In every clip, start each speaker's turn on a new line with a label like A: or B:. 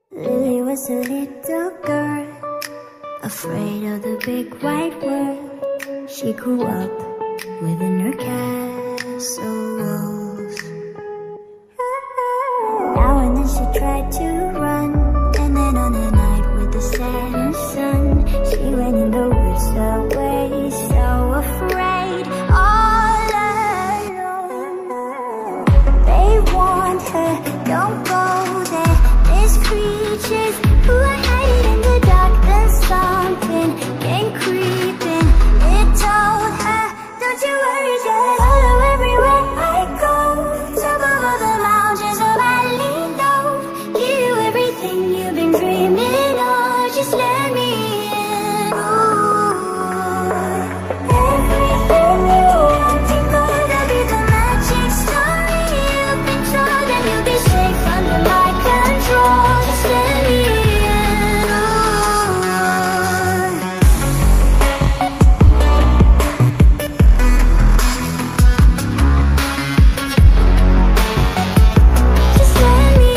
A: Lily was a little girl, afraid of the big white world. She grew up within her castle walls. Now and then she tried to run, and then on a night with the setting sun, she went in the woods away, so afraid, all alone. They warned her, don't go there, there's creatures who are hiding in the dark. Then something came creeping, it told her, don't you worry, just follow everywhere I go. Top of all the mountains of valley low, give you everything you've been dreaming of, just let me in. Ooh, everything you want to go, that'll be the magic story you've been told, and you'll be safe under my control, just let me in. Just let me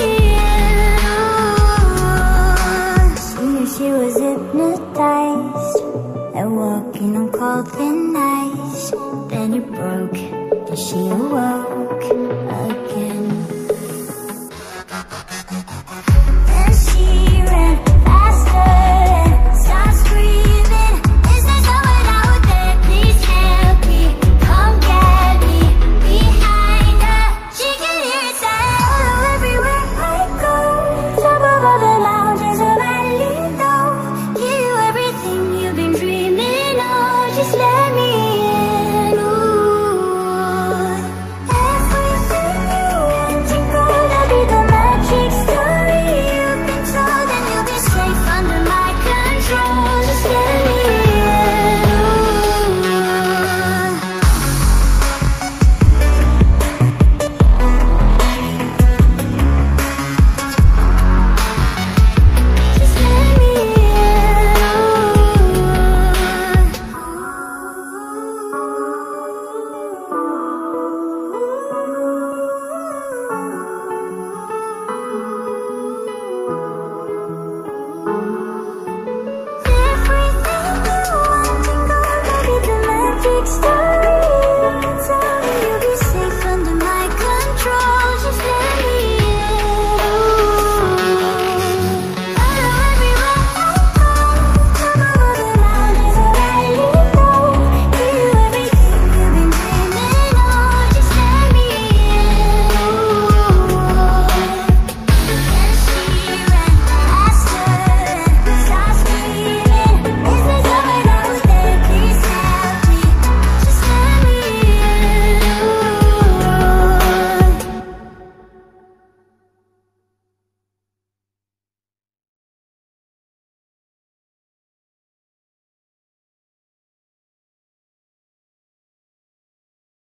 A: in. She knew she was hypnotized and walking on cold thin ice. Then it broke and she awoke again.